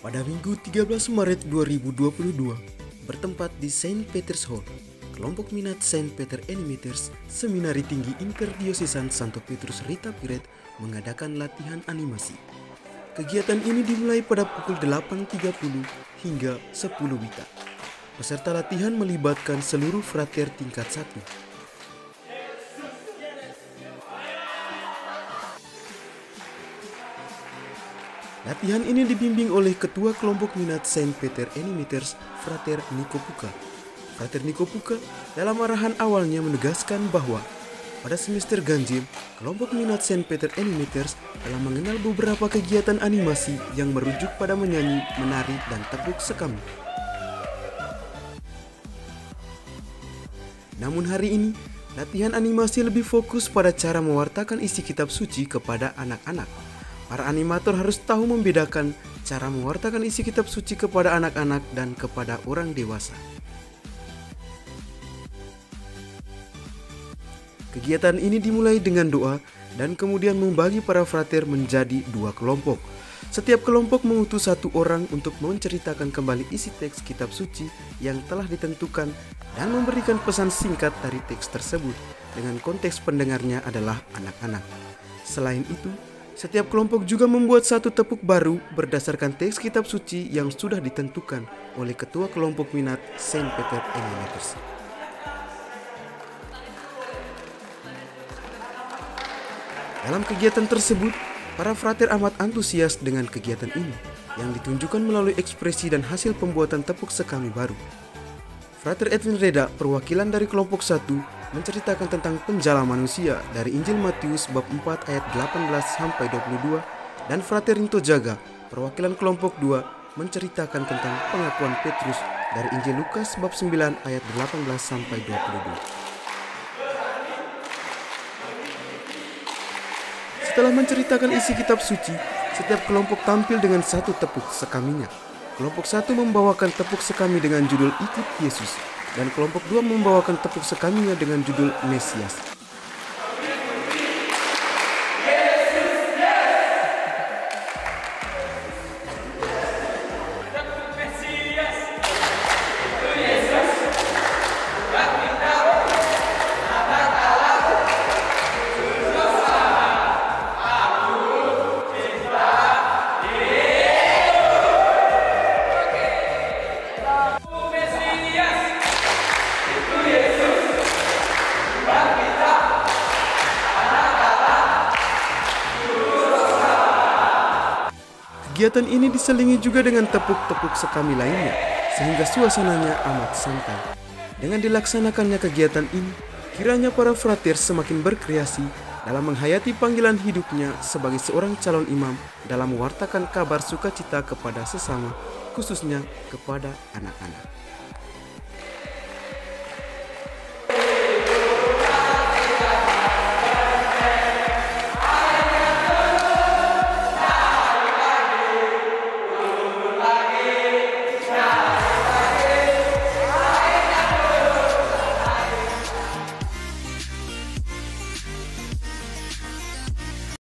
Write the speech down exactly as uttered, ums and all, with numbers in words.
Pada Minggu tiga belas Maret dua ribu dua puluh dua, bertempat di Saint Peter's Hall, kelompok minat Saint Peter Animators Seminari Tinggi Interdiocesan Santo Petrus Rita Piret mengadakan latihan animasi. Kegiatan ini dimulai pada pukul delapan tiga puluh hingga sepuluh Wita. Peserta latihan melibatkan seluruh frater tingkat satu. Latihan ini dibimbing oleh Ketua Kelompok Minat Saint Peter Animators, Frater Niko Puka. Frater Niko Puka dalam arahan awalnya menegaskan bahwa pada semester ganjil, kelompok minat Saint Peter Animators telah mengenal beberapa kegiatan animasi yang merujuk pada menyanyi, menari, dan tepuk sekami. Namun hari ini, latihan animasi lebih fokus pada cara mewartakan isi kitab suci kepada anak-anak. Para animator harus tahu membedakan cara mewartakan isi kitab suci kepada anak-anak dan kepada orang dewasa. Kegiatan ini dimulai dengan doa dan kemudian membagi para frater menjadi dua kelompok. Setiap kelompok mengutus satu orang untuk menceritakan kembali isi teks kitab suci yang telah ditentukan dan memberikan pesan singkat dari teks tersebut dengan konteks pendengarnya adalah anak-anak. Selain itu, setiap kelompok juga membuat satu tepuk baru berdasarkan teks kitab suci yang sudah ditentukan oleh Ketua Kelompok Minat Saint Peter Animators. Dalam kegiatan tersebut, para frater amat antusias dengan kegiatan ini yang ditunjukkan melalui ekspresi dan hasil pembuatan tepuk sekami baru. Frater Edwin Reda, perwakilan dari kelompok satu, menceritakan tentang penjala manusia dari Injil Matius bab empat ayat delapan belas sampai dua puluh dua, dan Frater Rinto Jaga, perwakilan kelompok dua, menceritakan tentang pengakuan Petrus dari Injil Lukas bab sembilan ayat delapan belas sampai dua puluh dua. Setelah menceritakan isi kitab suci, setiap kelompok tampil dengan satu tepuk sekaminya. Kelompok satu membawakan tepuk sekami dengan judul Ikut Yesus, dan kelompok dua membawakan tepuk sekaminya dengan judul Mesias. Kegiatan ini diselingi juga dengan tepuk-tepuk sekami lainnya, sehingga suasananya amat santai. Dengan dilaksanakannya kegiatan ini, kiranya para frater semakin berkreasi dalam menghayati panggilan hidupnya sebagai seorang calon imam dalam mewartakan kabar sukacita kepada sesama, khususnya kepada anak-anak.